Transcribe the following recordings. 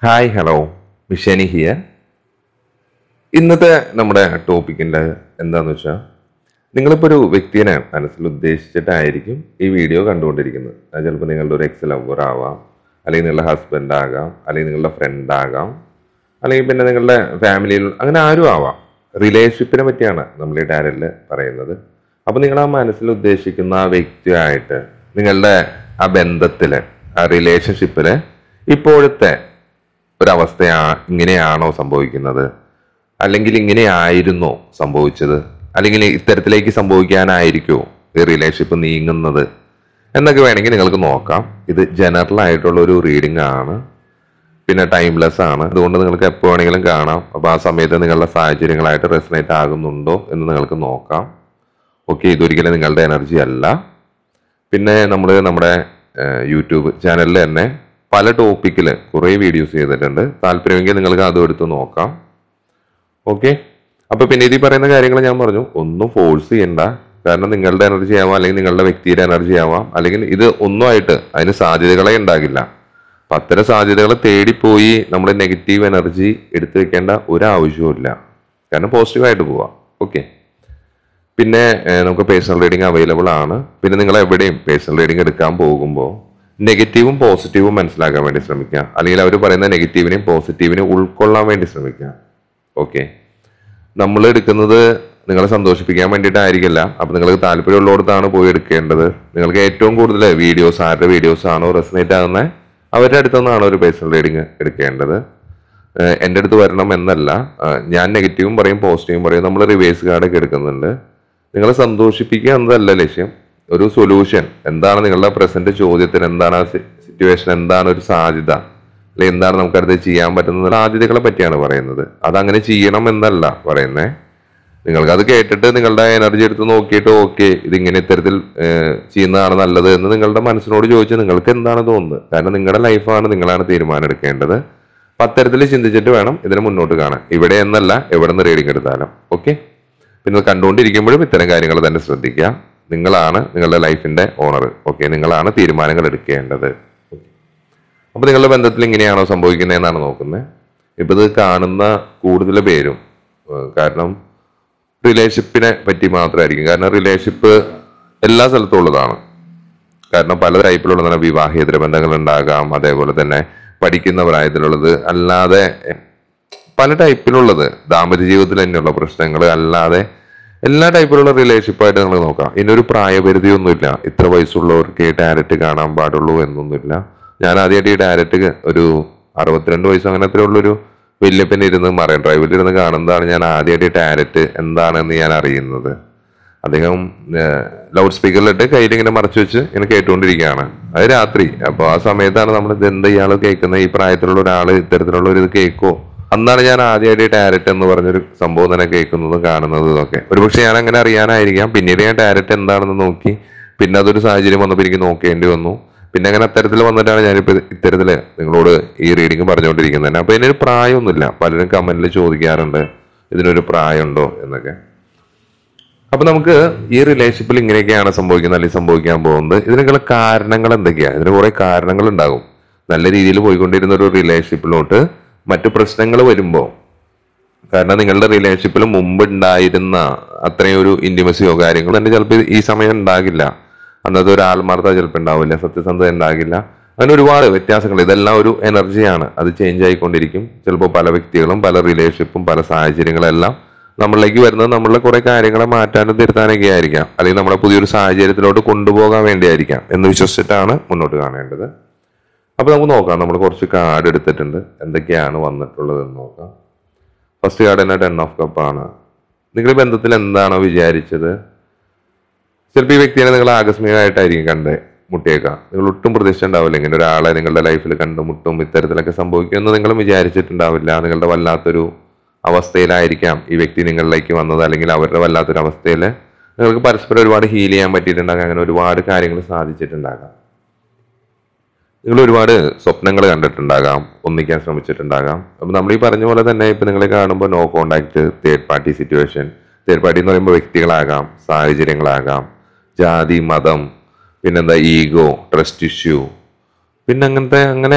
Hi hello മിഷനി here. ഇന്നത്തെ നമ്മുടെ ടോപ്പിക്കിൻ്റെ എന്താണെന്ന് വെച്ചാൽ, നിങ്ങളിപ്പോൾ ഒരു വ്യക്തിയെ മനസ്സിൽ ഉദ്ദേശിച്ചിട്ടായിരിക്കും ഈ വീഡിയോ കണ്ടുകൊണ്ടിരിക്കുന്നത്. അത് ചിലപ്പോൾ നിങ്ങളുടെ ഒരു എക്സ് ലവർ ആവാം, അല്ലെങ്കിൽ നിങ്ങളുടെ ഹസ്ബൻഡ് ആകാം, അല്ലെങ്കിൽ നിങ്ങളുടെ ഫ്രണ്ട് ആകാം, അല്ലെങ്കിൽ പിന്നെ നിങ്ങളുടെ ഫാമിലിയിൽ അങ്ങനെ ആരും ആവാം. റിലേഷൻഷിപ്പിനെ പറ്റിയാണ് നമ്മൾ ഈ ഡയറിയിൽ പറയുന്നത്. അപ്പോൾ നിങ്ങൾ ആ മനസ്സിൽ ഉദ്ദേശിക്കുന്ന ആ വ്യക്തിയായിട്ട് നിങ്ങളുടെ ആ ബന്ധത്തിൽ, ആ റിലേഷൻഷിപ്പിൽ ഇപ്പോഴത്തെ ഒരവസ്ഥ ഇങ്ങനെയാണോ സംഭവിക്കുന്നത്, അല്ലെങ്കിൽ ഇങ്ങനെയായിരുന്നോ സംഭവിച്ചത്, അല്ലെങ്കിൽ ഇത്തരത്തിലേക്ക് സംഭവിക്കാനായിരിക്കുമോ ഈ റിലേഷൻഷിപ്പ് നീങ്ങുന്നത് എന്നൊക്കെ വേണമെങ്കിൽ നിങ്ങൾക്ക് നോക്കാം. ഇത് ജനറൽ ആയിട്ടുള്ള ഒരു റീഡിംഗ് ആണ്, പിന്നെ ടൈംലെസ് ആണ്. അതുകൊണ്ട് നിങ്ങൾക്ക് എപ്പോൾ വേണമെങ്കിലും കാണാം. അപ്പോൾ ആ സമയത്ത് നിങ്ങളുടെ സാഹചര്യങ്ങളായിട്ട് റെസനേറ്റ് ആകുന്നുണ്ടോ എന്ന് നിങ്ങൾക്ക് നോക്കാം. ഓക്കെ, ഇതൊരിക്കലും നിങ്ങളുടെ എനർജി അല്ല. പിന്നെ നമ്മുടെ യൂട്യൂബ് ചാനലിൽ തന്നെ പല ടോപ്പിക്കിൽ കുറേ വീഡിയോസ് ചെയ്തിട്ടുണ്ട്. താല്പര്യമെങ്കിൽ നിങ്ങൾക്ക് അതും എടുത്ത് നോക്കാം. ഓക്കെ, അപ്പോൾ പിന്നെ ഇതിൽ പറയുന്ന കാര്യങ്ങൾ ഞാൻ പറഞ്ഞു, ഒന്നും ഫോഴ്സ് ചെയ്യണ്ട. കാരണം നിങ്ങളുടെ എനർജി ആവാം, അല്ലെങ്കിൽ നിങ്ങളുടെ വ്യക്തിയുടെ എനർജി ആവാം, അല്ലെങ്കിൽ ഇത് ഒന്നുമായിട്ട് അതിന് സാധ്യതകളെ ഉണ്ടാകില്ല. അപ്പം അത്തരം സാധ്യതകൾ തേടിപ്പോയി നമ്മൾ നെഗറ്റീവ് എനർജി എടുത്തു വെക്കേണ്ട ഒരാവശ്യവുമില്ല. കാരണം പോസിറ്റീവായിട്ട് പോവാം. ഓക്കെ, പിന്നെ നമുക്ക് പേഴ്സണൽ റീഡിംഗ് അവൈലബിൾ ആണ്. പിന്നെ നിങ്ങൾ എവിടെയും പേഴ്സണൽ റീഡിംഗ് എടുക്കാൻ പോകുമ്പോൾ നെഗറ്റീവും പോസിറ്റീവും മനസ്സിലാക്കാൻ വേണ്ടി ശ്രമിക്കുക, അല്ലെങ്കിൽ അവർ പറയുന്ന നെഗറ്റീവിനെയും പോസിറ്റീവിനെയും ഉൾക്കൊള്ളാൻ വേണ്ടി ശ്രമിക്കുക. ഓക്കെ, നമ്മൾ എടുക്കുന്നത് നിങ്ങളെ സന്തോഷിപ്പിക്കാൻ വേണ്ടിയിട്ടായിരിക്കില്ല. അപ്പം നിങ്ങൾക്ക് താല്പര്യമുള്ളിടത്താണ് പോയി എടുക്കേണ്ടത്. നിങ്ങൾക്ക് ഏറ്റവും കൂടുതൽ വീഡിയോസ് ആരുടെ വീഡിയോസ് ആണോ റെസനേറ്റ് ആകുന്നത് അവരുടെ അടുത്തു നിന്നാണ് ഒരു പേഴ്സണൽ റീഡിങ് എടുക്കേണ്ടത്. എൻ്റെ അടുത്ത് വരണം എന്നല്ല. ഞാൻ നെഗറ്റീവും പറയും പോസിറ്റീവും പറയും. നമ്മൾ റിവേഴ്സ് കാർഡൊക്കെ എടുക്കുന്നുണ്ട്. നിങ്ങളെ സന്തോഷിപ്പിക്കുക എന്നതല്ല ലക്ഷ്യം. ഒരു സൊല്യൂഷൻ എന്താണ്, നിങ്ങളുടെ പ്രസന്റ് ചോദ്യത്തിന് എന്താണ്, ആ സിറ്റുവേഷൻ എന്താണ്, ഒരു സാധ്യത, അല്ലെങ്കിൽ എന്താണ് നമുക്കടുത്ത് ചെയ്യാൻ പറ്റുന്ന സാധ്യതകളെ പറ്റിയാണ് പറയുന്നത്. അതങ്ങനെ ചെയ്യണം എന്നല്ല പറയുന്നത്. നിങ്ങൾക്ക് അത് കേട്ടിട്ട് നിങ്ങളുടെ എനർജി എടുത്ത് നോക്കിയിട്ട് ഓക്കെ ഇതിങ്ങനെ ഇത്തരത്തിൽ ചെയ്യുന്നതാണ് നല്ലത് എന്ന് നിങ്ങളുടെ മനസ്സിനോട് ചോദിച്ച് നിങ്ങൾക്ക് എന്താണ് തോന്നുന്നത്. കാരണം നിങ്ങളുടെ ലൈഫാണ്, നിങ്ങളാണ് തീരുമാനം എടുക്കേണ്ടത്. അപ്പം അത്തരത്തിൽ ചിന്തിച്ചിട്ട് വേണം ഇതിനെ മുന്നോട്ട് കാണാൻ. ഇവിടെ എന്നല്ല, എവിടെ നിന്ന് റീഡിങ് എടുത്താലും. ഓക്കെ, പിന്നെ കണ്ടുകൊണ്ടിരിക്കുമ്പോഴും ഇത്തരം കാര്യങ്ങൾ തന്നെ ശ്രദ്ധിക്കുക. നിങ്ങളാണ് നിങ്ങളുടെ ലൈഫിന്റെ ഓണർ. ഓക്കെ, നിങ്ങളാണ് തീരുമാനങ്ങൾ എടുക്കേണ്ടത്. അപ്പൊ നിങ്ങളുടെ ബന്ധത്തിൽ ഇങ്ങനെയാണോ സംഭവിക്കുന്നത് എന്നാണ് നോക്കുന്നത്. ഇപ്പൊ ഇത് കാണുന്ന കൂടുതൽ പേരും കാരണം റിലേഷൻഷിപ്പിനെ പറ്റി മാത്രമായിരിക്കും. കാരണം റിലേഷൻഷിപ്പ് എല്ലാ സ്ഥലത്തും ഉള്ളതാണ്. കാരണം പല ടൈപ്പിലുള്ളതാണ്. വിവാഹേതര ബന്ധങ്ങൾ ഉണ്ടാകാം, അതേപോലെ തന്നെ പഠിക്കുന്ന പ്രായത്തിലുള്ളത്, അല്ലാതെ പല ടൈപ്പിലുള്ളത്, ദാമ്പത്യ ജീവിതത്തിൽ തന്നെയുള്ള പ്രശ്നങ്ങൾ അല്ലാതെ എല്ലാ ടൈപ്പിലുള്ള റിലേഷൻഷിപ്പായിട്ട് നിങ്ങൾ നോക്കാം. ഇതിനൊരു പ്രായപരിധി ഒന്നുമില്ല. ഇത്ര വയസ്സുള്ളവർക്ക് ടാരറ്റ് കാണാൻ പാടുള്ളൂ എന്നൊന്നുമില്ല. ഞാൻ ആദ്യമായിട്ട് ഈ ടാരറ്റ് ഒരു 62 വയസ്സ് അങ്ങനത്തെ ഉള്ളൊരു വല്യപ്പൻ ഇരുന്ന് മറൈൻ ഡ്രൈവിൽ ഇരുന്ന് കാണുന്നതാണ് ഞാൻ ആദ്യമായിട്ട് ഈ ടാരറ്റ് എന്താണെന്ന് ഞാൻ അറിയുന്നത്. അദ്ദേഹം ലൗഡ് സ്പീക്കറിലിട്ട് കയ്യിലിങ്ങനെ മറച്ചു വെച്ച് ഇങ്ങനെ കേട്ടുകൊണ്ടിരിക്കുകയാണ്. അത് രാത്രി. അപ്പോൾ ആ സമയത്താണ് നമ്മൾ ഇത് എന്താ ഇയാൾ കേൾക്കുന്നത്, ഈ പ്രായത്തിലുള്ള ഒരാൾ ഇത്തരത്തിലുള്ള ഒരു ഇത് കേൾക്കുമോ, അന്നാണ് ഞാൻ ആദ്യമായിട്ട് ടാരറ്റ് എന്ന് പറഞ്ഞൊരു സംഭവം തന്നെ കേൾക്കുന്നതും കാണുന്നതും ഒക്കെ. ഒരുപക്ഷെ ഞാൻ അങ്ങനെ അറിയാനായിരിക്കാം. പിന്നീട് ഞാൻ ടാരറ്റ് എന്താണെന്ന് നോക്കി, പിന്നെ അതൊരു സാഹചര്യം വന്നപ്പോൾ എനിക്ക് നോക്കേണ്ടി വന്നു. പിന്നെ അങ്ങനെ അത്തരത്തിൽ വന്നിട്ടാണ് ഞാനിപ്പോൾ ഇത്തരത്തിൽ നിങ്ങളോട് ഈ റീഡിങ് പറഞ്ഞുകൊണ്ടിരിക്കുന്നത് തന്നെ. അപ്പോൾ ഇതിനൊരു പ്രായമൊന്നുമില്ല. പലരും കമന്റിൽ ചോദിക്കാറുണ്ട് ഇതിനൊരു പ്രായമുണ്ടോ എന്നൊക്കെ. അപ്പൊ നമുക്ക് ഈ റിലേഷൻഷിപ്പിൽ ഇങ്ങനെയൊക്കെയാണ് സംഭവിക്കുന്നത്, അല്ലെങ്കിൽ സംഭവിക്കാൻ പോകുന്നത്. ഇതിനൊക്കെയുള്ള കാരണങ്ങൾ എന്തൊക്കെയാണ്? ഇതിന് കുറെ കാരണങ്ങൾ ഉണ്ടാകും. നല്ല രീതിയിൽ പോയിക്കൊണ്ടിരുന്ന ഒരു റിലേഷൻഷിപ്പിലോട്ട് മറ്റു പ്രശ്നങ്ങൾ വരുമ്പോൾ, കാരണം നിങ്ങളുടെ റിലേഷൻഷിപ്പിൽ മുമ്പ് ഉണ്ടായിരുന്ന അത്രയും ഒരു ഇന്റിമസിയോ കാര്യങ്ങളോ തന്നെ ചിലപ്പോൾ ഈ സമയം ഉണ്ടാകില്ല. അന്നത്തെ ഒരു ആത്മാർത്ഥത ചിലപ്പോൾ ഉണ്ടാവില്ല, സത്യസന്ധത ഉണ്ടാകില്ല. അങ്ങനെ ഒരുപാട് വ്യത്യാസങ്ങൾ. ഇതെല്ലാം ഒരു എനർജിയാണ്, അത് ചേഞ്ച് ആയിക്കൊണ്ടിരിക്കും. ചിലപ്പോൾ പല വ്യക്തികളും പല റിലേഷൻഷിപ്പും പല സാഹചര്യങ്ങളെല്ലാം നമ്മളിലേക്ക് വരുന്നത് നമ്മളുടെ കുറെ കാര്യങ്ങളെ മാറ്റാനും തിരുത്താനൊക്കെ ആയിരിക്കാം, അല്ലെങ്കിൽ നമ്മളെ പുതിയൊരു സാഹചര്യത്തിലോട്ട് കൊണ്ടുപോകാൻ വേണ്ടിയായിരിക്കാം എന്ന് വിശ്വസിച്ചിട്ടാണ് മുന്നോട്ട് കാണേണ്ടത്. അപ്പൊ നമുക്ക് നോക്കാം. നമ്മൾ കുറച്ച് കാർഡ് എടുത്തിട്ടുണ്ട്, എന്തൊക്കെയാണ് വന്നിട്ടുള്ളത് എന്ന് നോക്കാം. ഫസ്റ്റ് കാർഡ് തന്നെ 10 ഓഫ് കപ്പ് ആണ്. നിങ്ങളുടെ ബന്ധത്തിൽ എന്താണോ വിചാരിച്ചത്, ചിലപ്പോൾ ഈ വ്യക്തിയെ നിങ്ങൾ ആകസ്മികമായിട്ടായിരിക്കും കണ്ട് മുട്ടിയേക്കാം. നിങ്ങൾ ഒട്ടും പ്രതീക്ഷിച്ചിട്ടുണ്ടാവില്ല ഇങ്ങനെ ഒരാളെ നിങ്ങളുടെ ലൈഫിൽ കണ്ടുമുട്ടും ഇത്തരത്തിലൊക്കെ സംഭവിക്കുമെന്ന് നിങ്ങളും വിചാരിച്ചിട്ടുണ്ടാവില്ല. നിങ്ങളുടെ വല്ലാത്തൊരു അവസ്ഥയിലായിരിക്കാം ഈ വ്യക്തി നിങ്ങളിലേക്ക് വന്നത്, അല്ലെങ്കിൽ അവരുടെ വല്ലാത്തൊരു അവസ്ഥയിൽ നിങ്ങൾക്ക് പരസ്പരം ഒരുപാട് ഹീൽ ചെയ്യാൻ പറ്റിയിട്ടുണ്ടാകാം. അങ്ങനെ ഒരുപാട് കാര്യങ്ങൾ സാധിച്ചിട്ടുണ്ടാകാം. നിങ്ങൾ ഒരുപാട് സ്വപ്നങ്ങൾ കണ്ടിട്ടുണ്ടാകാം, ഒന്നിക്കാൻ ശ്രമിച്ചിട്ടുണ്ടാകാം. അപ്പം നമ്മൾ ഈ പറഞ്ഞ പോലെ തന്നെ ഇപ്പം നിങ്ങളെ കാണുമ്പോൾ no contact, third party situation. Third party എന്ന് പറയുമ്പോൾ വ്യക്തികളാകാം, സാഹചര്യങ്ങളാകാം, ജാതി, മതം, പിന്നെന്താ ഈഗോ, ട്രസ്റ്റ് ഇഷ്യൂ, പിന്നെ അങ്ങനെ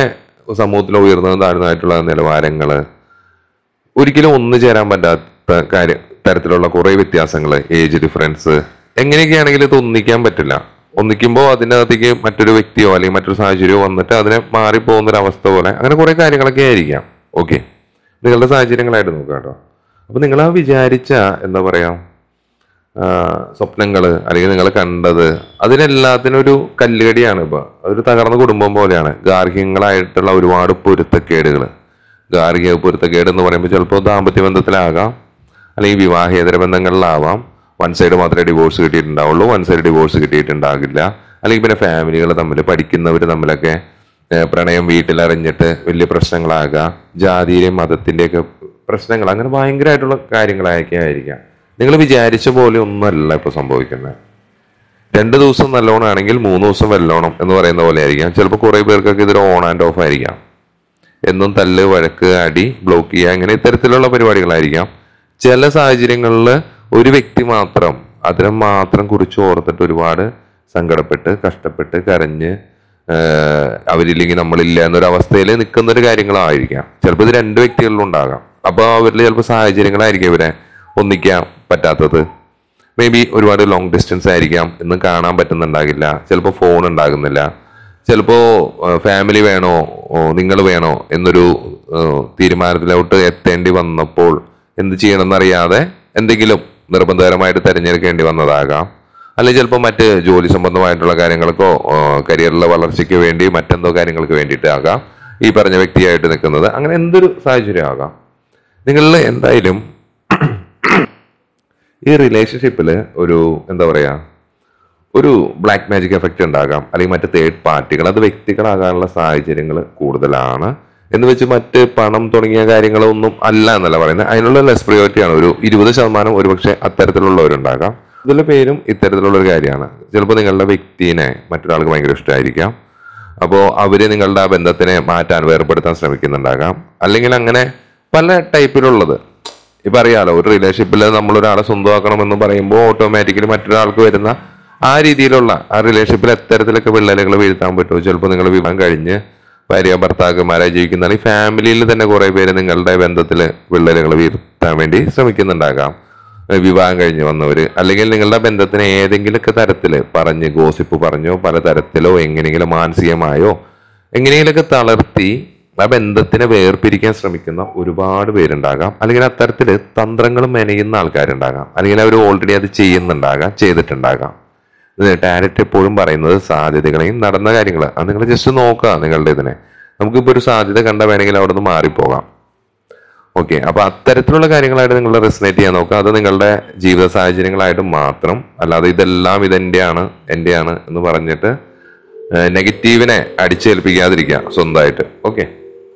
സമൂഹത്തിൽ ഉയർന്നതും താഴ്ന്നതായിട്ടുള്ള നിലവാരങ്ങൾ, ഒരിക്കലും ഒന്നു ചേരാൻ പറ്റാത്ത തരത്തിലുള്ള കുറെ വ്യത്യാസങ്ങൾ, ഏജ് ഡിഫറൻസ്, എങ്ങനെയൊക്കെയാണെങ്കിലും ഇത് ഒന്നിക്കാൻ പറ്റില്ല. ഒന്നിക്കുമ്പോൾ അതിനകത്തേക്ക് മറ്റൊരു വ്യക്തിയോ അല്ലെങ്കിൽ മറ്റൊരു സാഹചര്യമോ വന്നിട്ട് അതിനെ മാറിപ്പോകുന്നൊരവസ്ഥ പോലെ അങ്ങനെ കുറെ കാര്യങ്ങളൊക്കെ ആയിരിക്കാം. ഓക്കെ, നിങ്ങളുടെ സാഹചര്യങ്ങളായിട്ട് നോക്കുക കേട്ടോ. അപ്പൊ നിങ്ങൾ ആ വിചാരിച്ച എന്താ പറയാ സ്വപ്നങ്ങൾ അല്ലെങ്കിൽ നിങ്ങൾ കണ്ടത് അതിനെല്ലാത്തിനും ഒരു കല്ലുകടിയാണ്. ഇപ്പൊ അതൊരു തകർന്ന കുടുംബം പോലെയാണ്. ഗാർഹികങ്ങളായിട്ടുള്ള ഒരുപാട് പൊരുത്തക്കേടുകൾ, ഗാർഹിക പൊരുത്തക്കേട് എന്ന് പറയുമ്പോൾ ചിലപ്പോൾ ദാമ്പത്യ ബന്ധത്തിലാകാം, അല്ലെങ്കിൽ വിവാഹേതര ബന്ധങ്ങളിലാവാം. വൺ സൈഡ് മാത്രമേ ഡിവോഴ്സ് കിട്ടിയിട്ടുണ്ടാവുള്ളൂ, വൺ സൈഡ് ഡിവോഴ്സ് കിട്ടിയിട്ടുണ്ടാകില്ല. അല്ലെങ്കിൽ പിന്നെ ഫാമിലികൾ തമ്മിൽ, പഠിക്കുന്നവർ തമ്മിലൊക്കെ പ്രണയം വീട്ടിലറിഞ്ഞിട്ട് വലിയ പ്രശ്നങ്ങളാകാം, ജാതിയുടെയും മതത്തിൻ്റെയൊക്കെ പ്രശ്നങ്ങൾ, അങ്ങനെ ഭയങ്കരമായിട്ടുള്ള കാര്യങ്ങളൊക്കെ ആയിരിക്കാം. നിങ്ങൾ വിചാരിച്ച പോലെ ഒന്നുമല്ല ഇപ്പൊ സംഭവിക്കുന്നത്. 2 ദിവസം നല്ലോണം ആണെങ്കിൽ 3 ദിവസം വെല്ലോണം എന്ന് പറയുന്ന പോലെ ആയിരിക്കാം. ചിലപ്പോൾ കുറെ പേർക്കൊക്കെ ഇതൊരു ഓൺ ആൻഡ് ഓഫ് ആയിരിക്കാം. എന്നും തല്ല്, വഴക്ക്, അടി, ബ്ലോക്ക് ചെയ്യുക, അങ്ങനെ ഇത്തരത്തിലുള്ള പരിപാടികളായിരിക്കാം. ചില സാഹചര്യങ്ങളിൽ ഒരു വ്യക്തി മാത്രം അതിനെ മാത്രം കുറിച്ച് ഓർത്തിട്ട് ഒരുപാട് സങ്കടപ്പെട്ട് കഷ്ടപ്പെട്ട് കരഞ്ഞ് അവരില്ലെങ്കിൽ നമ്മളില്ല എന്നൊരവസ്ഥയിൽ നിൽക്കുന്ന ഒരു കാര്യങ്ങളായിരിക്കാം. ചിലപ്പോൾ ഇത് 2 വ്യക്തികളിലും ഉണ്ടാകാം. അപ്പോൾ അവരിൽ ചിലപ്പോൾ സാഹചര്യങ്ങളായിരിക്കും ഇവരെ ഒന്നിക്കാൻ പറ്റാത്തത്. മേ ബി ഒരുപാട് ലോങ് ഡിസ്റ്റൻസ് ആയിരിക്കാം, ഇന്നും കാണാൻ പറ്റുന്നുണ്ടാകില്ല. ചിലപ്പോൾ ഫോൺ ഉണ്ടാകുന്നില്ല. ചിലപ്പോൾ ഫാമിലി വേണോ നിങ്ങൾ വേണോ എന്നൊരു തീരുമാനത്തിലോട്ട് എത്തേണ്ടി വന്നപ്പോൾ എന്ത് ചെയ്യണമെന്നറിയാതെ എന്തെങ്കിലും നിർബന്ധകരമായിട്ട് തിരഞ്ഞെടുക്കേണ്ടി വന്നതാകാം. അല്ലെങ്കിൽ ചിലപ്പോൾ മറ്റ് ജോലി സംബന്ധമായിട്ടുള്ള കാര്യങ്ങൾക്കോ കരിയറിലെ വളർച്ചയ്ക്ക് വേണ്ടി മറ്റെന്തോ കാര്യങ്ങൾക്ക് വേണ്ടിയിട്ടാകാം ഈ പറഞ്ഞ വ്യക്തിയായിട്ട് നിൽക്കുന്നത്. അങ്ങനെ എന്തൊരു സാഹചര്യം ആകാം. നിങ്ങളിൽ എന്തായാലും ഈ റിലേഷൻഷിപ്പിൽ ഒരു എന്താ പറയുക ഒരു ബ്ലാക്ക് മാജിക് എഫക്റ്റ് ഉണ്ടാകാം, അല്ലെങ്കിൽ മറ്റ് തേർഡ് പാർട്ടികൾ, അത് വ്യക്തികളാകാനുള്ള സാഹചര്യങ്ങൾ കൂടുതലാണ്. എന്ന് വെച്ച് മറ്റ് പണം തുടങ്ങിയ കാര്യങ്ങളൊന്നും അല്ല എന്നല്ല പറയുന്നത്. അതിനുള്ള ലെസ് പ്രയോറിറ്റിയാണ്. ഒരു 20% ഒരുപക്ഷെ അത്തരത്തിലുള്ളവരുണ്ടാകാം. ഇതിലെ പേരും ഇത്തരത്തിലുള്ള ഒരു കാര്യമാണ്. ചിലപ്പോൾ നിങ്ങളുടെ വ്യക്തിനെ മറ്റൊരാൾക്ക് ഭയങ്കര ഇഷ്ടമായിരിക്കാം. അപ്പോൾ അവര് നിങ്ങളുടെ ആ ബന്ധത്തിനെ മാറ്റാൻ, വേർപെടുത്താൻ ശ്രമിക്കുന്നുണ്ടാകാം. അല്ലെങ്കിൽ അങ്ങനെ പല ടൈപ്പിലുള്ളത്. ഇപ്പം അറിയാലോ, ഒരു റിലേഷൻഷിപ്പിൽ നമ്മളൊരാളെ സ്വന്തമാക്കണമെന്ന് പറയുമ്പോൾ ഓട്ടോമാറ്റിക്കലി മറ്റൊരാൾക്ക് വരുന്ന ആ രീതിയിലുള്ള ആ റിലേഷൻഷിപ്പിൽ എത്തരത്തിലൊക്കെ വിള്ളലുകൾ വീഴ്ത്താൻ പറ്റുമോ? ചിലപ്പോൾ നിങ്ങൾ വിവാഹം കഴിഞ്ഞ് ഭാര്യ ഭർത്താക്കന്മാരായി ജീവിക്കുന്ന ഈ ഫാമിലിയിൽ തന്നെ കുറെ പേര് നിങ്ങളുടെ ബന്ധത്തിൽ വിള്ളലുകൾ വീഴ്ത്താൻ വേണ്ടി ശ്രമിക്കുന്നുണ്ടാകാം. വിവാഹം കഴിഞ്ഞ് വന്നവര്, അല്ലെങ്കിൽ നിങ്ങളുടെ ബന്ധത്തിന് ഏതെങ്കിലുമൊക്കെ തരത്തില് പറഞ്ഞ് ഗോസിപ്പ് പറഞ്ഞോ പല തരത്തിലോ എങ്ങനെയെങ്കിലും മാനസികമായോ എങ്ങനെയെങ്കിലൊക്കെ തളർത്തി ആ ബന്ധത്തിനെ വേർപിരിക്കാൻ ശ്രമിക്കുന്ന ഒരുപാട് പേരുണ്ടാകാം. അല്ലെങ്കിൽ അത്തരത്തില് തന്ത്രങ്ങളും മെനയുന്ന ആൾക്കാരുണ്ടാകാം. അല്ലെങ്കിൽ അവർ ഓൾറെഡി അത് ചെയ്യുന്നുണ്ടാകാം, ചെയ്തിട്ടുണ്ടാകാം. ഡയറക്റ്റ് എപ്പോഴും പറയുന്നത് സാധ്യതകളെയും നടന്ന കാര്യങ്ങൾ അത് നിങ്ങൾ ജസ്റ്റ് നോക്കുക. നിങ്ങളുടെ ഇതിനെ നമുക്കിപ്പോൾ ഒരു സാധ്യത കണ്ട വേണമെങ്കിൽ അവിടെ നിന്ന് മാറിപ്പോകാം. ഓക്കെ, അപ്പൊ അത്തരത്തിലുള്ള കാര്യങ്ങളായിട്ട് നിങ്ങൾ റെസനേറ്റ് ചെയ്യാൻ നോക്കുക. അത് നിങ്ങളുടെ ജീവിത സാഹചര്യങ്ങളായിട്ട് മാത്രം, അല്ലാതെ ഇതെല്ലാം ഇതെന്റെയാണ് എന്റെയാണ് എന്ന് പറഞ്ഞിട്ട് നെഗറ്റീവിനെ അടിച്ചേൽപ്പിക്കാതിരിക്കുക സ്വന്തമായിട്ട്. ഓക്കെ,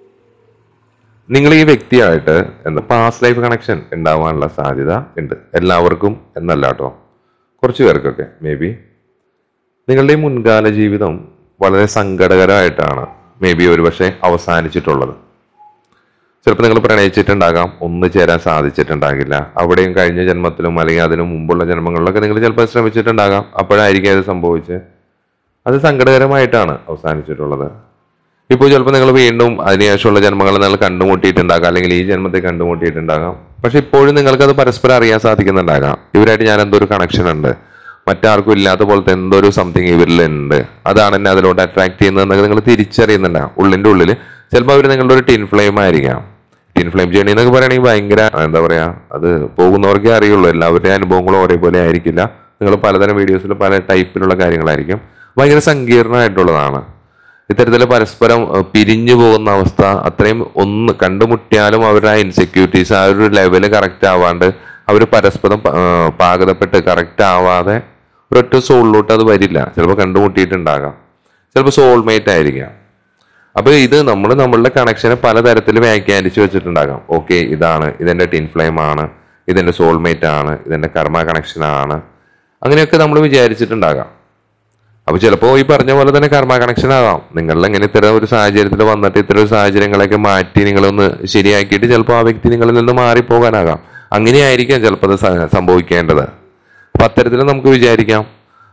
നിങ്ങൾ ഈ വ്യക്തിയായിട്ട് എന്താ പാസ്റ്റ് ലൈഫ് കണക്ഷൻ ഉണ്ടാവാനുള്ള സാധ്യത ഉണ്ട്. എല്ലാവർക്കും എന്നല്ല കേട്ടോ, കുറച്ച് പേർക്കൊക്കെ മേ ബി നിങ്ങളുടെ ഈ മുൻകാല ജീവിതം വളരെ സങ്കടകരമായിട്ടാണ് മേ ബി ഒരുപക്ഷെ അവസാനിച്ചിട്ടുള്ളത്. ചിലപ്പോൾ നിങ്ങൾ പ്രണയിച്ചിട്ടുണ്ടാകാം, ഒന്നു ചേരാൻ സാധിച്ചിട്ടുണ്ടാകില്ല. അവിടെയും കഴിഞ്ഞ ജന്മത്തിലും അല്ലെങ്കിൽ അതിനു മുമ്പുള്ള ജന്മങ്ങളിലൊക്കെ നിങ്ങൾ ചിലപ്പോൾ ശ്രമിച്ചിട്ടുണ്ടാകാം. അപ്പോഴായിരിക്കും അത് സംഭവിച്ച് അത് സങ്കടകരമായിട്ടാണ് അവസാനിച്ചിട്ടുള്ളത്. ഇപ്പോൾ ചിലപ്പോൾ നിങ്ങൾ വീണ്ടും അതിനുശേഷമുള്ള ജന്മങ്ങൾ നിങ്ങൾ കണ്ടുമുട്ടിയിട്ടുണ്ടാകാം, അല്ലെങ്കിൽ ഈ ജന്മത്തെ കണ്ടുമുട്ടിയിട്ടുണ്ടാകാം. പക്ഷെ ഇപ്പോഴും നിങ്ങൾക്കത് പരസ്പരം അറിയാൻ സാധിക്കുന്നുണ്ടാകാം. ഇവരായിട്ട് ഞാൻ എന്തോ ഒരു കണക്ഷൻ ഉണ്ട്, മറ്റാർക്കും ഇല്ലാത്ത പോലത്തെ എന്തോ ഒരു സംതിങ് ഇവരിലുണ്ട്, അതാണ് എന്നെ അതിലോട്ട് അട്രാക്ട് ചെയ്യുന്നതെന്നൊക്കെ നിങ്ങൾ തിരിച്ചറിയുന്നുണ്ടാകും ഉള്ളിൻ്റെ ഉള്ളിൽ. ചിലപ്പോൾ അവർ നിങ്ങളുടെ ഒരു ടിൻ ഫ്ലെയിം ആയിരിക്കാം. ടിൻ ഫ്ലെയിം ജേണി എന്നൊക്കെ പറയുകയാണെങ്കിൽ ഭയങ്കര എന്താ പറയുക, അത് പോകുന്നവർക്കേ അറിയുള്ളൂ. എല്ലാവരുടെയും അനുഭവങ്ങളും ഒരേപോലെ ആയിരിക്കില്ല. നിങ്ങൾ പലതരം വീഡിയോസിൽ പല ടൈപ്പിലുള്ള കാര്യങ്ങളായിരിക്കും. ഭയങ്കര സങ്കീർണമായിട്ടുള്ളതാണ്. ഇത്തരത്തിൽ പരസ്പരം പിരിഞ്ഞു പോകുന്ന അവസ്ഥ, അത്രയും ഒന്ന് കണ്ടുമുട്ടിയാലും അവരുടെ ആ ഇൻസെക്യൂരിറ്റീസ് ആ ഒരു ലെവല് കറക്റ്റ് ആവാണ്ട് അവർ പരസ്പരം പാകതപ്പെട്ട് കറക്റ്റ് ആവാതെ ഒരൊറ്റ സോളിലോട്ട് അത് വരില്ല. ചിലപ്പോൾ കണ്ടുമുട്ടിയിട്ടുണ്ടാകാം, ചിലപ്പോൾ സോൾമേറ്റ് ആയിരിക്കാം. അപ്പൊ ഇത് നമ്മളുടെ കണക്ഷനെ പലതരത്തിൽ വ്യാഖ്യാനിച്ചു വെച്ചിട്ടുണ്ടാകാം. ഓക്കെ, ഇതെന്റെ ടിൻ ഫ്ലെയിം ആണ്, ഇതെന്റെ സോൾമേറ്റ് ആണ്, ഇതെന്റെ കർമ്മ കണക്ഷൻ ആണ്, അങ്ങനെയൊക്കെ നമ്മൾ വിചാരിച്ചിട്ടുണ്ടാകാം. അപ്പൊ ചിലപ്പോൾ ഈ പറഞ്ഞ പോലെ തന്നെ കർമ്മ കണക്ഷൻ ആകാം. നിങ്ങൾ എങ്ങനെ ഇത്തരം ഒരു സാഹചര്യത്തിൽ വന്നിട്ട് ഇത്തരം ഒരു സാഹചര്യങ്ങളൊക്കെ മാറ്റി നിങ്ങളൊന്ന് ശരിയാക്കിയിട്ട് ചിലപ്പോൾ ആ വ്യക്തി നിങ്ങളിൽ നിന്ന് മാറിപ്പോകാനാകാം. അങ്ങനെയായിരിക്കാം ചിലപ്പോൾ അത് സംഭവിക്കേണ്ടത്. അപ്പൊ അത്തരത്തിൽ നമുക്ക് വിചാരിക്കാം.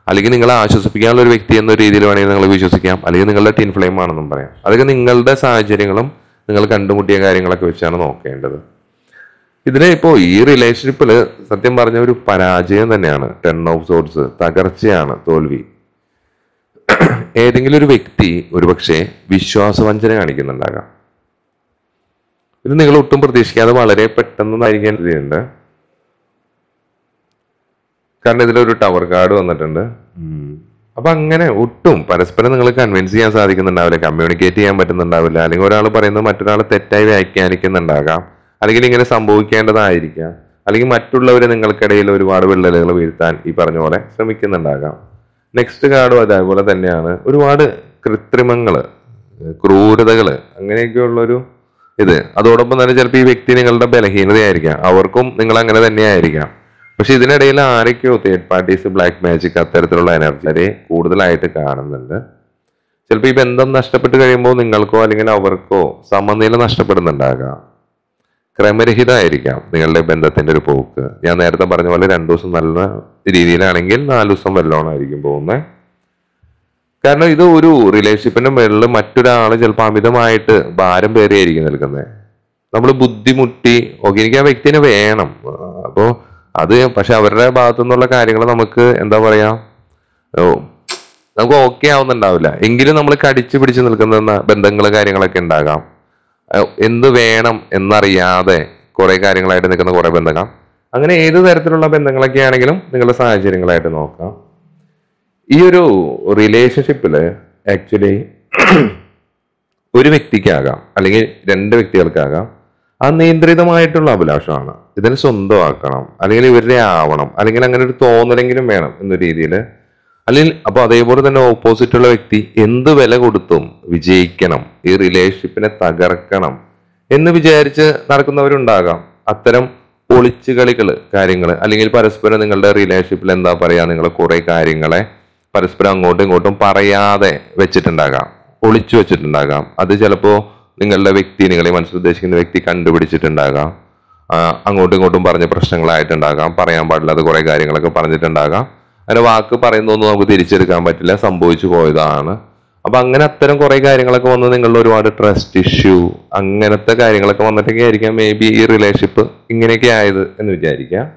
അല്ലെങ്കിൽ നിങ്ങളെ ആശ്വസിപ്പിക്കാനുള്ള ഒരു വ്യക്തി എന്ന രീതിയിൽ വേണമെങ്കിൽ നിങ്ങൾ വിശ്വസിക്കാം, അല്ലെങ്കിൽ നിങ്ങളുടെ ടിൻ ഫ്ലെയിം ആണെന്നും പറയാം. അതൊക്കെ നിങ്ങളുടെ സാഹചര്യങ്ങളും നിങ്ങൾ കണ്ടുമുട്ടിയ കാര്യങ്ങളൊക്കെ വെച്ചാണ് നോക്കേണ്ടത്. ഇതിന് ഇപ്പോൾ ഈ റിലേഷൻഷിപ്പിൽ സത്യം പറഞ്ഞ ഒരു പരാജയം തന്നെയാണ്. 10 ഓഫ് സോർഡ്സ്, തകർച്ചയാണ്, തോൽവി. ഏതെങ്കിലും ഒരു വ്യക്തി ഒരുപക്ഷെ വിശ്വാസവഞ്ചന കാണിക്കുന്നുണ്ടാകാം. ഇത് നിങ്ങൾ ഒട്ടും പ്രതീക്ഷിക്കാതെ വളരെ പെട്ടെന്നായിരിക്കാൻ സാധ്യതയുണ്ട്. കാരണം ഇതിലൊരു ടവർ കാർഡ് വന്നിട്ടുണ്ട്. അപ്പൊ അങ്ങനെ ഒട്ടും പരസ്പരം നിങ്ങൾ കൺവിൻസ് ചെയ്യാൻ സാധിക്കുന്നുണ്ടാവില്ല, കമ്മ്യൂണിക്കേറ്റ് ചെയ്യാൻ പറ്റുന്നുണ്ടാവില്ല, അല്ലെങ്കിൽ ഒരാൾ പറയുന്നത് മറ്റൊരാൾ തെറ്റായി വ്യാഖ്യാനിക്കുന്നുണ്ടാകാം, അല്ലെങ്കിൽ ഇങ്ങനെ സംഭവിക്കേണ്ടതായിരിക്കാം, അല്ലെങ്കിൽ മറ്റുള്ളവരെ നിങ്ങൾക്കിടയിൽ ഒരുപാട് വിള്ളലുകൾ വീഴ്ത്താൻ ഈ പറഞ്ഞ പോലെ ശ്രമിക്കുന്നുണ്ടാകാം. നെക്സ്റ്റ് കാർഡും അതേപോലെ തന്നെയാണ്. ഒരുപാട് കൃത്രിമങ്ങള്, ക്രൂരതകള്, അങ്ങനെയൊക്കെയുള്ളൊരു ഇത്. അതോടൊപ്പം തന്നെ ചിലപ്പോൾ ഈ വ്യക്തി നിങ്ങളുടെ ബലഹീനതയായിരിക്കാം, അവർക്കും നിങ്ങൾ അങ്ങനെ തന്നെയായിരിക്കാം. പക്ഷെ ഇതിനിടയിൽ ആരൊക്കെയോ തേർഡ് പാർട്ടീസ്, ബ്ലാക്ക് മാജിക്, അത്തരത്തിലുള്ള എനർജി കൂടുതലായിട്ട് കാണുന്നുണ്ട്. ചിലപ്പോൾ ഈ ബന്ധം നഷ്ടപ്പെട്ട് കഴിയുമ്പോൾ നിങ്ങൾക്കോ അല്ലെങ്കിൽ അവർക്കോ സമനില നഷ്ടപ്പെടുന്നുണ്ടാകാം. ക്രമരഹിതമായിരിക്കാം നിങ്ങളുടെ ബന്ധത്തിന്റെ ഒരു പോക്ക്. ഞാൻ നേരത്തെ പറഞ്ഞ പോലെ 2 ദിവസം നല്ല രീതിയിലാണെങ്കിൽ 4 ദിവസം വല്ലോണമായിരിക്കും പോകുന്നത്. കാരണം ഇത് ഒരു റിലേഷൻഷിപ്പിന്റെ മുകളിൽ മറ്റൊരാള് ചിലപ്പോൾ അമിതമായിട്ട് ഭാരം പേറിയായിരിക്കും നിൽക്കുന്നത്. നമ്മൾ ബുദ്ധിമുട്ടി ഓക്കെ എനിക്ക് ആ വ്യക്തിനെ വേണം, അപ്പോൾ അത് പക്ഷെ അവരുടെ ഭാഗത്തു നിന്നുള്ള കാര്യങ്ങൾ നമുക്ക് എന്താ പറയാ നമുക്ക് ഓക്കെ ആവുന്നുണ്ടാവില്ല. എങ്കിലും നമ്മൾ കടിച്ചു പിടിച്ച് നിൽക്കുന്ന ബന്ധങ്ങൾ കാര്യങ്ങളൊക്കെ ഉണ്ടാകാം. എന്ത് വേണം എന്നറിയാതെ കുറെ കാര്യങ്ങളായിട്ട് നിൽക്കുന്ന കുറെ ബന്ധങ്ങൾ. അങ്ങനെ ഏത് തരത്തിലുള്ള ബന്ധങ്ങളൊക്കെ ആണെങ്കിലും നിങ്ങളുടെ സാഹചര്യങ്ങളായിട്ട് നോക്കാം. ഈ ഒരു റിലേഷൻഷിപ്പില് ആക്ച്വലി ഒരു വ്യക്തിക്കാകാം അല്ലെങ്കിൽ 2 വ്യക്തികൾക്കാകാം ആ നിയന്ത്രിതമായിട്ടുള്ള അഭിലാഷമാണ്. ഇതിനെ സ്വന്തമാക്കണം, അല്ലെങ്കിൽ ഇവരുടെ ആവണം, അല്ലെങ്കിൽ അങ്ങനെ ഒരു തോന്നലെങ്കിലും വേണം എന്ന രീതിയിൽ. അല്ലെങ്കിൽ അപ്പൊ അതേപോലെ തന്നെ ഓപ്പോസിറ്റുള്ള വ്യക്തി എന്ത് വില കൊടുത്തും വിജയിക്കണം, ഈ റിലേഷൻഷിപ്പിനെ തകർക്കണം എന്ന് വിചാരിച്ച് നടക്കുന്നവരുണ്ടാകാം. അത്തരം ഒളിച്ചു കളികള് കാര്യങ്ങള്, അല്ലെങ്കിൽ പരസ്പരം നിങ്ങളുടെ റിലേഷൻഷിപ്പിൽ എന്താ പറയാ, നിങ്ങൾ കുറെ കാര്യങ്ങളെ പരസ്പരം അങ്ങോട്ടും ഇങ്ങോട്ടും പറയാതെ വെച്ചിട്ടുണ്ടാകാം, ഒളിച്ചു വെച്ചിട്ടുണ്ടാകാം. അത് ചിലപ്പോ നിങ്ങളുടെ വ്യക്തി, നിങ്ങളെ മനസ്സിൽ ഉദ്ദേശിക്കുന്ന വ്യക്തി കണ്ടുപിടിച്ചിട്ടുണ്ടാകാം. അങ്ങോട്ടും ഇങ്ങോട്ടും പറഞ്ഞ പ്രശ്നങ്ങളായിട്ടുണ്ടാകാം, പറയാൻ പാടില്ലാത്ത കുറെ കാര്യങ്ങളൊക്കെ പറഞ്ഞിട്ടുണ്ടാകാം. അങ്ങനെ വാക്ക് പറയുന്നതൊന്നും നമുക്ക് തിരിച്ചെടുക്കാൻ പറ്റില്ല, സംഭവിച്ചു പോയതാണ്. അപ്പൊ അങ്ങനെ അത്തരം കുറെ കാര്യങ്ങളൊക്കെ വന്ന് നിങ്ങളുടെ ഒരുപാട് ട്രസ്റ്റ് ഇഷ്യൂ അങ്ങനത്തെ കാര്യങ്ങളൊക്കെ വന്നിട്ടൊക്കെ ആയിരിക്കാം മേ ബി ഈ റിലേഷൻഷിപ്പ് ഇങ്ങനെയൊക്കെ ആയത് എന്ന് വിചാരിക്കാം.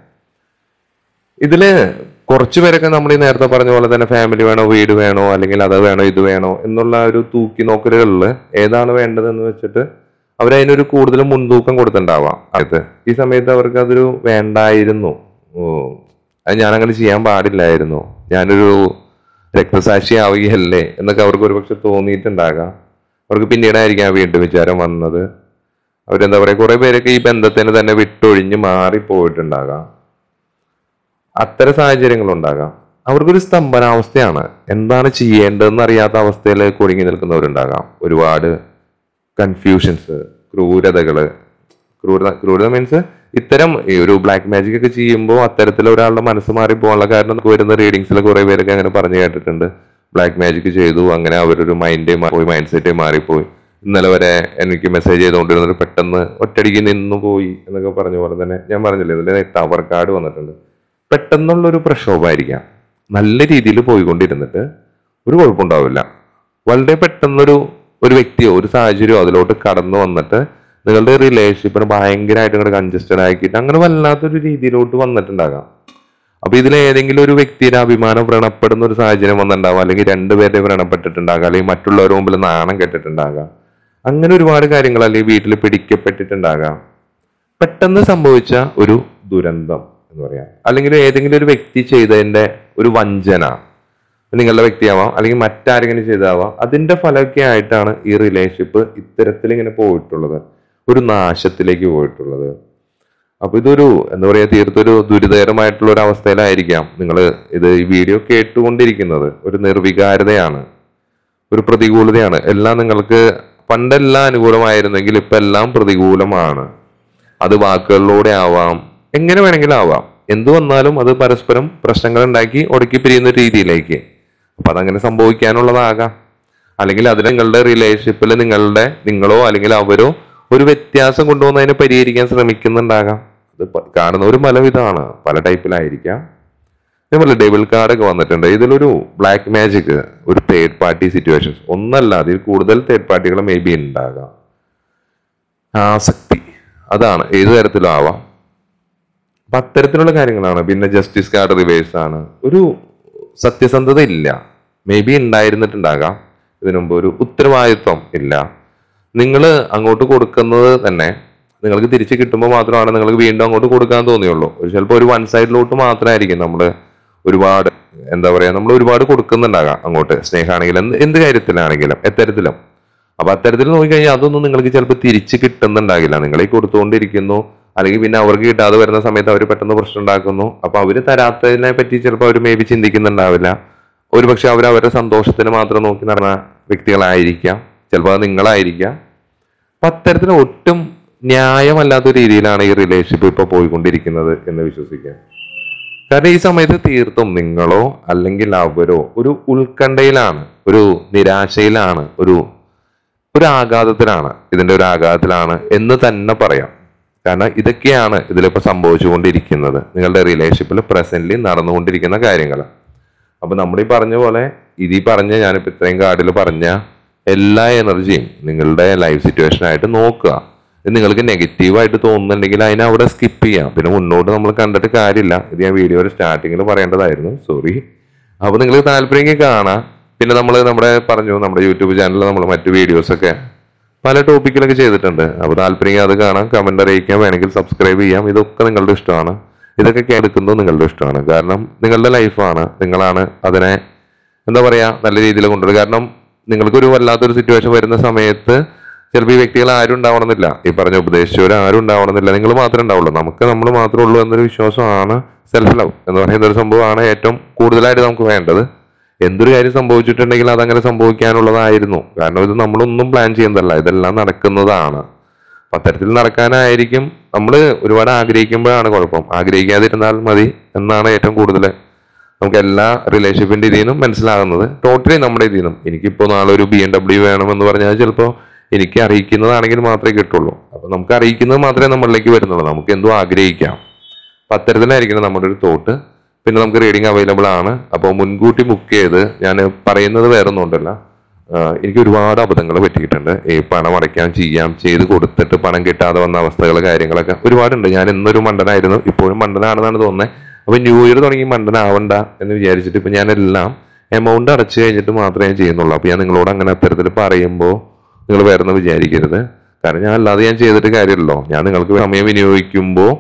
ഇതില് കുറച്ചു പേരൊക്കെ നമ്മൾ ഈ നേരത്തെ പറഞ്ഞ പോലെ തന്നെ ഫാമിലി വേണോ, വീട് വേണോ, അല്ലെങ്കിൽ അത് വേണോ, ഇത് വേണോ എന്നുള്ള ഒരു തൂക്കി നോക്കലുകളിൽ ഏതാണ് വേണ്ടതെന്ന് വെച്ചിട്ട് അവരതിനൊരു കൂടുതൽ മുൻതൂക്കം കൊടുത്തിട്ടുണ്ടാവാം. അത് ഈ സമയത്ത് അവർക്ക് അതൊരു വേണ്ടായിരുന്നു, അത് ഞാനങ്ങനെ ചെയ്യാൻ പാടില്ലായിരുന്നു, ഞാനൊരു രക്തസാക്ഷി ആവുകയല്ലേ എന്നൊക്കെ അവർക്ക് ഒരുപക്ഷെ തോന്നിയിട്ടുണ്ടാകാം. അവർക്ക് പിന്നീടായിരിക്കാം വീണ്ടും വിചാരം വന്നത്. അവരെന്താ പറയുക, കുറെ പേരൊക്കെ ഈ ബന്ധത്തിന് തന്നെ വിട്ടൊഴിഞ്ഞ് മാറിപ്പോയിട്ടുണ്ടാകാം. അത്തരം സാഹചര്യങ്ങളുണ്ടാകാം. അവർക്കൊരു സ്തംഭനാവസ്ഥയാണ്, എന്താണ് ചെയ്യേണ്ടതെന്ന് അറിയാത്ത അവസ്ഥയിൽ കുടുങ്ങി നിൽക്കുന്നവരുണ്ടാകാം. ഒരുപാട് കൺഫ്യൂഷൻസ്, ക്രൂരതകള്. ക്രൂരത മീൻസ് ഇത്തരം ഈ ഒരു ബ്ലാക്ക് മാജിക് ഒക്കെ ചെയ്യുമ്പോൾ അത്തരത്തിൽ ഒരാളുടെ മനസ്സ് മാറിപ്പോകാനുള്ള കാരണം നമുക്ക് വരുന്ന റീഡിങ്സിൽ കുറെ പേരൊക്കെ അങ്ങനെ പറഞ്ഞു കേട്ടിട്ടുണ്ട്. ബ്ലാക്ക് മാജിക് ചെയ്തു, അങ്ങനെ അവരൊരു മൈൻഡ് സെറ്റേ മാറിപ്പോയി. ഇന്നലെ വരെ എനിക്ക് മെസ്സേജ് ചെയ്തുകൊണ്ടിരുന്നത് പെട്ടെന്ന് ഒറ്റയടിക്ക് നിന്നു പോയി എന്നൊക്കെ പറഞ്ഞ പോലെ തന്നെ ഞാൻ പറഞ്ഞില്ലേ, ഇതിൽ ടവർ കാർഡ് വന്നിട്ടുണ്ട്. പെട്ടെന്നുള്ളൊരു പ്രക്ഷോഭമായിരിക്കാം. നല്ല രീതിയിൽ പോയിക്കൊണ്ടിരുന്നിട്ട് ഒരു കുഴപ്പമുണ്ടാവില്ല. വളരെ പെട്ടെന്നൊരു വ്യക്തിയോ ഒരു സാഹചര്യമോ അതിലോട്ട് കടന്നു വന്നിട്ട് നിങ്ങളുടെ റിലേഷൻഷിപ്പിന് ഭയങ്കരമായിട്ട് ഇങ്ങോട്ട് കൺജസ്റ്റഡ് ആക്കിയിട്ട് അങ്ങനെ വല്ലാത്തൊരു രീതിയിലോട്ട് വന്നിട്ടുണ്ടാകാം. അപ്പൊ ഇതിൽ ഏതെങ്കിലും ഒരു വ്യക്തിയുടെ അഭിമാനം വ്രണപ്പെടുന്ന ഒരു സാഹചര്യം വന്നിട്ടുണ്ടാവാം, അല്ലെങ്കിൽ 2 പേരുടെ വ്രണപ്പെട്ടിട്ടുണ്ടാകാം, അല്ലെങ്കിൽ മറ്റുള്ളവരുടെ മുമ്പിൽ നാണം കെട്ടിട്ടുണ്ടാകാം. അങ്ങനെ ഒരുപാട് കാര്യങ്ങൾ, അല്ലെങ്കിൽ വീട്ടിൽ പിടിക്കപ്പെട്ടിട്ടുണ്ടാകാം. പെട്ടെന്ന് സംഭവിച്ച ഒരു ദുരന്തം എന്ന് പറയാം, അല്ലെങ്കിൽ ഏതെങ്കിലും ഒരു വ്യക്തി ചെയ്തതിന്റെ ഒരു വഞ്ചന, നിങ്ങളുടെ വ്യക്തിയാവാം അല്ലെങ്കിൽ മറ്റാരെങ്കിലും ചെയ്താവാം, അതിന്റെ ഫലമൊക്കെ ആയിട്ടാണ് ഈ റിലേഷൻഷിപ്പ് ഇത്തരത്തിൽ ഇങ്ങനെ പോയിട്ടുള്ളത്, ഒരു നാശത്തിലേക്ക് പോയിട്ടുള്ളത്. അപ്പൊ ഇതൊരു എന്താ പറയാ, തീർത്തൊരു ദുരിതകരമായിട്ടുള്ള ഒരു അവസ്ഥയിലായിരിക്കാം നിങ്ങൾ ഈ വീഡിയോ കേട്ടുകൊണ്ടിരിക്കുന്നത്. ഒരു നിർവികാരതയാണ്, ഒരു പ്രതികൂലതയാണ്. എല്ലാം നിങ്ങൾക്ക് പണ്ടെല്ലാം അനുകൂലമായിരുന്നെങ്കിൽ ഇപ്പൊ എല്ലാം പ്രതികൂലമാണ്. അത് വാക്കുകളിലൂടെ ആവാം, എങ്ങനെ വേണമെങ്കിലും ആവാം. എന്തു വന്നാലും അത് പരസ്പരം പ്രശ്നങ്ങൾ ഉണ്ടാക്കി ഒടുക്കി പിരിയുന്ന രീതിയിലേക്ക്. അപ്പൊ അതങ്ങനെ സംഭവിക്കാനുള്ളതാകാം. അല്ലെങ്കിൽ അതിന് നിങ്ങളുടെ റിലേഷൻഷിപ്പിൽ നിങ്ങളോ അല്ലെങ്കിൽ അവരോ ഒരു വ്യത്യാസം കൊണ്ടുവന്ന് അതിനെ പരിഹരിക്കാൻ ശ്രമിക്കുന്നുണ്ടാകാം. അത് കാണുന്ന ഒരു പല വിധമാണ്, പല ടൈപ്പിലായിരിക്കാം. അതേപോലെ ഡെബിൾ കാർഡൊക്കെ വന്നിട്ടുണ്ട്. ഇതിലൊരു ബ്ലാക്ക് മാജിക്, ഒരു തേർഡ് പാർട്ടി സിറ്റുവേഷൻസ് ഒന്നല്ല, അതിൽ കൂടുതൽ തേർഡ് പാർട്ടികൾ മേ ബി ഉണ്ടാകാം. ആസക്തി, അതാണ് ഏത് തരത്തിലും ആവാം. അപ്പൊ അത്തരത്തിലുള്ള കാര്യങ്ങളാണ്. പിന്നെ ജസ്റ്റിസ് കാർഡ് റിവേഴ്സ് ആണ്. ഒരു സത്യസന്ധത ഇല്ല, മേ ബി ഉണ്ടായിരുന്നിട്ടുണ്ടാകാം ഇതിനു മുമ്പ്. ഒരു ഉത്തരവാദിത്വം ഇല്ല. നിങ്ങൾ അങ്ങോട്ട് കൊടുക്കുന്നത് തന്നെ നിങ്ങൾക്ക് തിരിച്ച് കിട്ടുമ്പോൾ മാത്രമാണ് നിങ്ങൾക്ക് വീണ്ടും അങ്ങോട്ട് കൊടുക്കാൻ തോന്നിയുള്ളൂ. ചിലപ്പോൾ ഒരു വൺ സൈഡിലോട്ട് മാത്രമായിരിക്കും നമ്മൾ ഒരുപാട്, എന്താ പറയാ, നമ്മൾ ഒരുപാട് കൊടുക്കുന്നുണ്ടാകാം അങ്ങോട്ട്. സ്നേഹമാണെങ്കിലും എന്ത് കാര്യത്തിലാണെങ്കിലും എത്തരത്തിലും. അപ്പൊ അത്തരത്തിൽ നോക്കിക്കഴിഞ്ഞാൽ അതൊന്നും നിങ്ങൾക്ക് ചിലപ്പോൾ തിരിച്ച് കിട്ടുന്നുണ്ടാകില്ല. നിങ്ങളീ കൊടുത്തുകൊണ്ടിരിക്കുന്നു, അല്ലെങ്കിൽ പിന്നെ അവർക്ക് കിട്ടാതെ വരുന്ന സമയത്ത് അവർ പെട്ടെന്ന് പ്രശ്നം ഉണ്ടാക്കുന്നു. അപ്പൊ അവര് തരാത്തതിനെ പറ്റി ചിലപ്പോൾ അവർ മേ ബി ചിന്തിക്കുന്നുണ്ടാവില്ല. ഒരുപക്ഷെ അവർ അവരുടെ സന്തോഷത്തിന് മാത്രം നോക്കി നടന്ന വ്യക്തികളായിരിക്കാം, ചിലപ്പോൾ അത് നിങ്ങളായിരിക്കാം. അപ്പൊ അത്തരത്തിൽ ഒട്ടും ന്യായമല്ലാത്ത രീതിയിലാണ് ഈ റിലേഷൻഷിപ്പ് ഇപ്പൊ പോയിക്കൊണ്ടിരിക്കുന്നത് എന്ന് വിശ്വസിക്കാം. കാരണം ഈ സമയത്ത് തീർത്തും നിങ്ങളോ അല്ലെങ്കിൽ അവരോ ഒരു ഉത്കണ്ഠയിലാണ്, ഒരു നിരാശയിലാണ്, ഒരു ആഘാതത്തിലാണ്, ഇതിന്റെ ഒരു ആഘാതത്തിലാണ് എന്ന് തന്നെ പറയാം. കാരണം ഇതൊക്കെയാണ് ഇതിലിപ്പോ സംഭവിച്ചുകൊണ്ടിരിക്കുന്നത്, നിങ്ങളുടെ റിലേഷൻഷിപ്പിൽ പ്രസന്റ്ലി നടന്നുകൊണ്ടിരിക്കുന്ന കാര്യങ്ങൾ. അപ്പൊ നമ്മൾ ഈ പറഞ്ഞ പോലെ ഞാനിപ്പോ ഇത്രയും കാർഡിൽ പറഞ്ഞ എല്ലാ എനർജിയും നിങ്ങളുടെ ലൈഫ് സിറ്റുവേഷൻ ആയിട്ട് നോക്കുക. നിങ്ങൾക്ക് നെഗറ്റീവായിട്ട് തോന്നുന്നുണ്ടെങ്കിൽ അതിനെ അവിടെ സ്കിപ്പ് ചെയ്യാം. പിന്നെ മുന്നോട്ട് നമ്മൾ കണ്ടിട്ട് കാര്യമില്ല. ഇത് ഞാൻ വീഡിയോയുടെ സ്റ്റാർട്ടിങ്ങിൽ പറയേണ്ടതായിരുന്നു, സോറി. അപ്പൊ നിങ്ങൾക്ക് താല്പര്യം കാണാം. പിന്നെ നമ്മുടെ യൂട്യൂബ് ചാനലിൽ നമ്മൾ മറ്റു വീഡിയോസൊക്കെ പല ടോപ്പിക്കിലൊക്കെ ചെയ്തിട്ടുണ്ട്. അപ്പോൾ താല്പര്യം അത് കാണാം, കമന്റ് അറിയിക്കാൻ, വേണമെങ്കിൽ സബ്സ്ക്രൈബ് ചെയ്യാം. ഇതൊക്കെ നിങ്ങളുടെ ഇഷ്ടമാണ്, ഇതൊക്കെ കേൾക്കുന്നത് നിങ്ങളുടെ ഇഷ്ടമാണ്. കാരണം നിങ്ങളുടെ ലൈഫാണ്, നിങ്ങളാണ് അതിനെ എന്താ പറയാ നല്ല രീതിയിൽ കൊണ്ടുവരിക. കാരണം നിങ്ങൾക്കൊരു വല്ലാത്തൊരു സിറ്റുവേഷൻ വരുന്ന സമയത്ത് ചിലപ്പോൾ ഈ വ്യക്തികൾ ആരും ഉണ്ടാവണമെന്നില്ല, ഈ പറഞ്ഞ ഉപദേശിച്ചവർ ആരും ഉണ്ടാവണമെന്നില്ല, നിങ്ങൾ മാത്രമേ ഉണ്ടാവുള്ളൂ. നമ്മൾ മാത്രമേ ഉള്ളൂ എന്നൊരു വിശ്വാസമാണ് സെൽഫ് ലവ് എന്ന് പറയുന്ന ഒരു സംഭവമാണ് ഏറ്റവും കൂടുതലായിട്ട് നമുക്ക് വേണ്ടത്. എന്തൊരു കാര്യം സംഭവിച്ചിട്ടുണ്ടെങ്കിൽ അതങ്ങനെ സംഭവിക്കാനുള്ളതായിരുന്നു. കാരണം ഇത് നമ്മളൊന്നും പ്ലാൻ ചെയ്യുന്നതല്ല, ഇതെല്ലാം നടക്കുന്നതാണ്. അത്തരത്തിൽ നടക്കാനായിരിക്കും നമ്മൾ ഒരുപാട് ആഗ്രഹിക്കുമ്പോഴാണ് കുഴപ്പം. ആഗ്രഹിക്കാതിരുന്നാൽ മതി എന്നാണ് ഏറ്റവും കൂടുതൽ നമുക്ക് എല്ലാ റിലേഷൻഷിപ്പിന്റെ ഇതിനും മനസ്സിലാകുന്നത്. ടോട്ടലി നമ്മുടെ ഇതിനും. എനിക്കിപ്പോൾ നാളെ ഒരു BMW വേണമെന്ന് പറഞ്ഞാൽ ചിലപ്പോൾ എനിക്ക് അറിയിക്കുന്നതാണെങ്കിൽ മാത്രമേ കിട്ടുള്ളൂ. അപ്പൊ നമുക്ക് അറിയിക്കുന്നത് മാത്രമേ നമ്മളിലേക്ക് വരുന്നുള്ളൂ. നമുക്ക് എന്തോ ആഗ്രഹിക്കാം. അപ്പൊ അത്തരത്തിലായിരിക്കണം നമ്മുടെ ഒരു തോട്ട്. പിന്നെ നമുക്ക് റീഡിങ് അവൈലബിൾ ആണ്. അപ്പോൾ മുൻകൂട്ടി ബുക്ക് ചെയ്ത്, ഞാൻ പറയുന്നത് വേറെ ഒന്നും ഉണ്ടല്ല, എനിക്ക് ഒരുപാട് അബദ്ധങ്ങൾ പറ്റിയിട്ടുണ്ട്. ഈ പണം അടയ്ക്കാൻ ചെയ്ത് കൊടുത്തിട്ട് പണം കിട്ടാതെ വന്ന അവസ്ഥകൾ, കാര്യങ്ങളൊക്കെ ഒരുപാടുണ്ട്. ഞാൻ ഇന്നൊരു മണ്ടനായിരുന്നു, ഇപ്പോഴും മണ്ടനാണെന്നാണ് തോന്നുന്നത്. അപ്പൊ ന്യൂ ഇയർ തുടങ്ങി മണ്ടനാവണ്ട എന്ന് വിചാരിച്ചിട്ട് ഇപ്പൊ ഞാനെല്ലാം എമൗണ്ട് അടച്ചു കഴിഞ്ഞിട്ട് മാത്രമേ ചെയ്യുന്നുള്ളൂ. അപ്പൊ ഞാൻ നിങ്ങളോട് അങ്ങനെ അത്തരത്തിൽ പറയുമ്പോൾ നിങ്ങൾ വേറെ ഒന്നും വിചാരിക്കരുത്. കാരണം ഞാൻ അല്ലാതെ ഞാൻ ചെയ്തിട്ട് കാര്യമല്ലോ. ഞാൻ നിങ്ങൾക്ക് സമയം വിനിയോഗിക്കുമ്പോൾ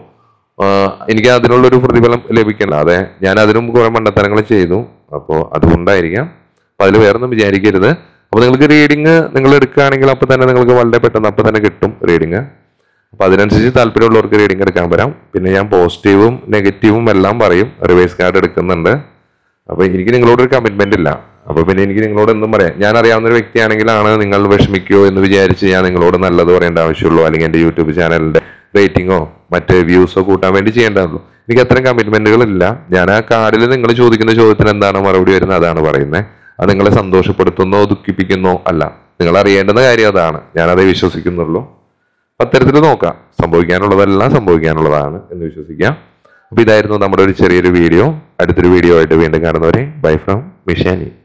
എനിക്ക് അതിനുള്ളൊരു പ്രതിഫലം ലഭിക്കണ്ട. അതെ, ഞാൻ അതിനും കുറെ മണ്ടത്തരങ്ങൾ ചെയ്തു. അപ്പോൾ അതുകൊണ്ടായിരിക്കാം. അപ്പൊ അതിൽ വേറൊന്നും വിചാരിക്കരുത്. അപ്പൊ നിങ്ങൾക്ക് റീഡിങ് നിങ്ങൾ എടുക്കുകയാണെങ്കിൽ അപ്പൊ തന്നെ നിങ്ങൾക്ക് വളരെ പെട്ടെന്ന് അപ്പൊ തന്നെ കിട്ടും റീഡിങ്. അപ്പൊ അതിനനുസരിച്ച് താല്പര്യമുള്ളവർക്ക് റീഡിങ് എടുക്കാൻ വരാം. പിന്നെ ഞാൻ പോസിറ്റീവും നെഗറ്റീവും എല്ലാം പറയും. റിവേഴ്സ് കാർഡ് എടുക്കുന്നുണ്ട്. അപ്പൊ എനിക്ക് നിങ്ങളോടൊരു കമ്മിറ്റ്മെന്റ് ഇല്ല. അപ്പൊ പിന്നെ എനിക്ക് നിങ്ങളോട് എന്തും പറയാം. ഞാൻ അറിയാവുന്ന ഒരു വ്യക്തിയാണെങ്കിലാണ് നിങ്ങൾ വിഷമിക്കുകയോ എന്ന് വിചാരിച്ച് ഞാൻ നിങ്ങളോട് നല്ലത് പറയേണ്ട ആവശ്യമുള്ളൂ. അല്ലെങ്കിൽ എൻ്റെ യൂട്യൂബ് ചാനലിന്റെ റേറ്റിങ്ങോ മറ്റ് വ്യൂസോ കൂട്ടാൻ വേണ്ടി ചെയ്യേണ്ടതുള്ളൂ. എനിക്ക് അത്രയും കമ്മിറ്റ്മെന്റുകൾ ഇല്ല. ഞാൻ ആ കാർഡിൽ നിങ്ങൾ ചോദിക്കുന്ന ചോദ്യത്തിന് എന്താണോ മറുപടി വരുന്നത് അതാണ് പറയുന്നത്. അത് നിങ്ങളെ സന്തോഷപ്പെടുത്തുന്നോ ദുഃഖിപ്പിക്കുന്നോ അല്ല. നിങ്ങൾ അറിയേണ്ടുന്ന കാര്യം അതാണ്. ഞാനതേ വിശ്വസിക്കുന്നുള്ളൂ. അത്തരത്തിൽ നോക്കാം. സംഭവിക്കാനുള്ളതെല്ലാം സംഭവിക്കാനുള്ളതാണ് എന്ന് വിശ്വസിക്കാം. അപ്പൊ ഇതായിരുന്നു നമ്മുടെ ഒരു ചെറിയൊരു വീഡിയോ. അടുത്തൊരു വീഡിയോ ആയിട്ട് വീണ്ടും കാണുന്നവരെ ബൈ ഫ്രം മിഷാനി.